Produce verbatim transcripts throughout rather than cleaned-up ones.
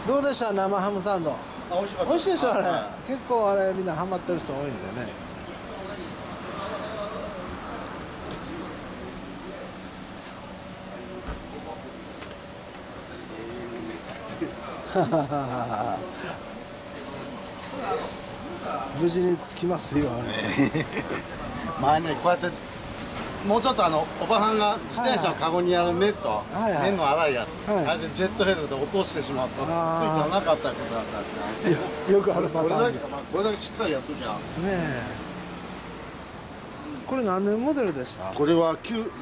どうでした、生ハムサンド。 あ、美味しかった。 美味しいでしょ、あれ。 は結構あれみんなハマってる人多いんだよね。無事に着きますよね。 前ね、こうやってもうちょっとあのおばはんが自転車のカゴにあるネット、 はいはい、 面の粗いやつ、 はい、 あれでジェットヘルで落としてしまったついてなかったことだったんですね。よくあるパターンです。 これだけしっかりやっときゃねえ。これ何年モデルでした？ これはは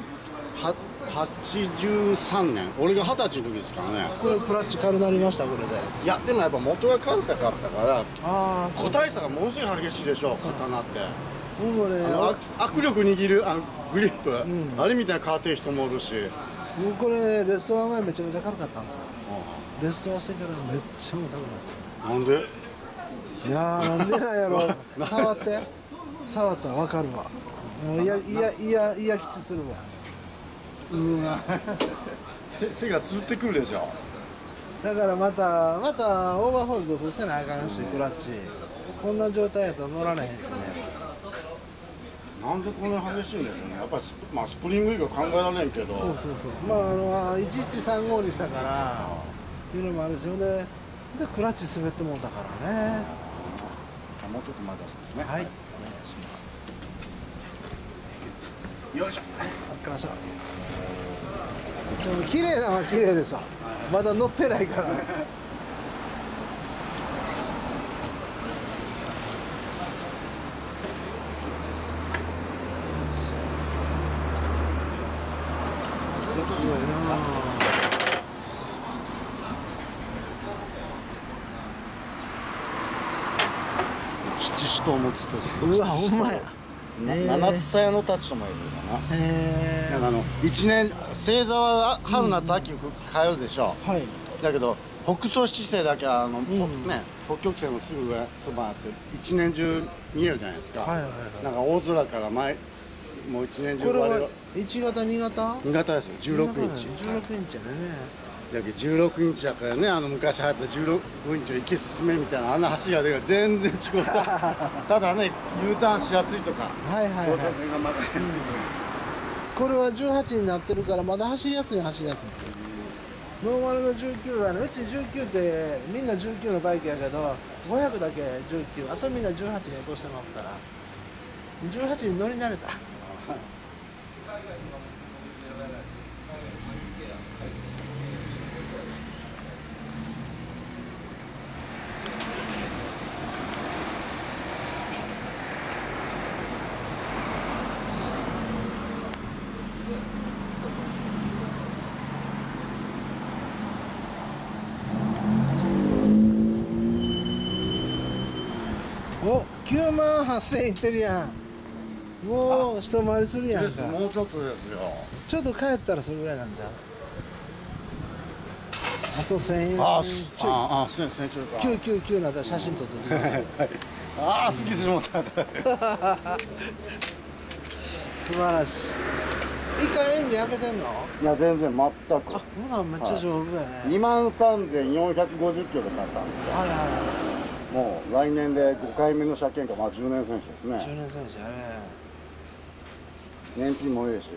ちじゅうさんねん、俺が二十歳の時ですからね。 これクラッチ軽なりました、これで。 いやでもやっぱ元が軽かったからあ個体差がものすごい激しいでしょ、刀って。 もうね、 握力握るあのグリップ、うん、あれみたいな変わってる人もおるし、 もうこれレストア前めちゃめちゃ軽かったんですよ。レストアしてからめっちゃ重たくなって。 なんで？ いやー、なんでなんやろ触って触ったら分かるわ。もういやいやいやいやきちするわ。 うん手, 手がつぶってくるでしょ。 だからまたまたオーバーホールドせなあかんし、クラッチこんな状態やったら乗られへんしね。 なんでこんな激しいんですよね。やっぱりス,、まあ、スプリング以外考えられんけど。 そうそうそう。まああのいちいちさんごにしたからいうのもあるし、ででクラッチ滑ってもうたからね。 もうちょっと前出すんですね。 はい、お願いします。 よいしょ。 あっからしょ。でも綺麗なのは綺麗でしょ。まだ乗ってないから。すごいなあ。 七支刀持つと。 うわ、ほんまや。 七つさやの立ちともいるかな。へえ。あの一年星座は春夏秋冬通うでしょ。はい。だけど北総七星だけはあの、うん、ね北極星のすぐ上そばあって一年中見えるじゃないですか。はいはいはい。なんか大空から前もう一年中。 これはいち型に型？ に型ですよ。じゅうろくインチ。 じゅうろくインチやね。 だけどじゅうろくインチだからね、あの昔流行ったじゅうろくインチを行き進めみたいなあんな走りが出るから全然違う。ただね U ターンしやすいとか、はいはいはい、交差点が曲がりやすいとか、 うん、これはじゅうはちになってるからまだ走りやすい走りやすいんですよ。ノーマルのじゅうきゅうはね、うちじゅうきゅうってみんなじゅうきゅうのバイクやけどごひゃくだけじゅうきゅう、あとみんなじゅうはちに落としてますからじゅうはちに乗り慣れた。お、きゅうまんはっせんいってるやん。もう一回りするやんか。 もうちょっとですよ。 ちょっと帰ったらそれぐらいなんじゃん。あとせんえん。 ああ、せんえんちょいか。 きゅうひゃくきゅうじゅうきゅうなったら写真撮ってください。 ああ、好きするもんだ。 素晴らしい。一回エンジン開けてんの？ いや全然全く。あ、 ほらめっちゃ丈夫やね。 にまんさんぜんよんひゃくごじゅっキロで買ったんですよ。はいはいはい。もう来年でごかいめの車検か、まあじゅうねん選手ですね。 じゅうねん選手やね。 燃費もいいし。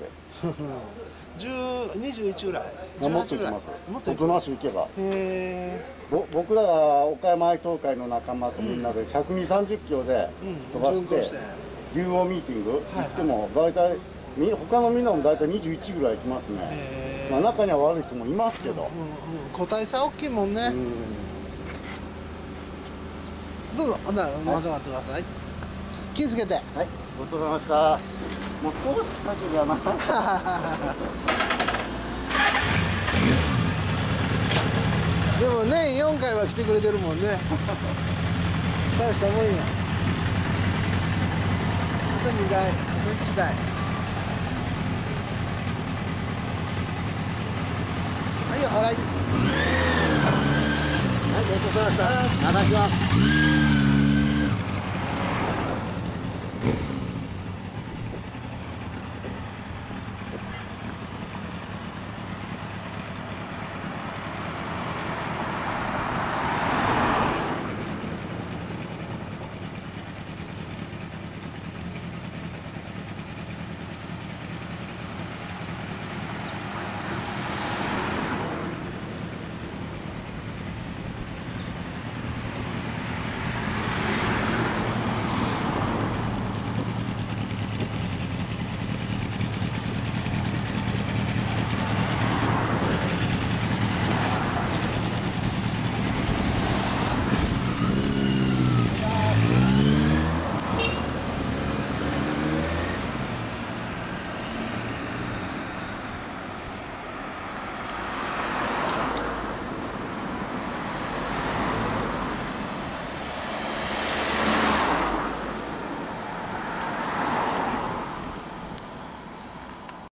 にじゅういちぐらい。 もっといきます。おとなしくいけば。へえ。僕らが岡山愛好会の仲間とみんなでひゃくにじゅう、さんじゅっキロで飛ばして竜王ミーティング行っても大体他のみんなも大体にじゅういちぐらい行きますね。まあ中には悪い人もいますけど。 個体差大きいもんね。どうぞ、ほんならまた待ってください。気をつけて。はい、 ごちそうさまでした。もう少しだけではな。 でも年よんかいは来てくれてるもんね。大したもんや。あとにかい、あといちだい。はいよ、はい。はい、ごちそうさまでした。いただきます。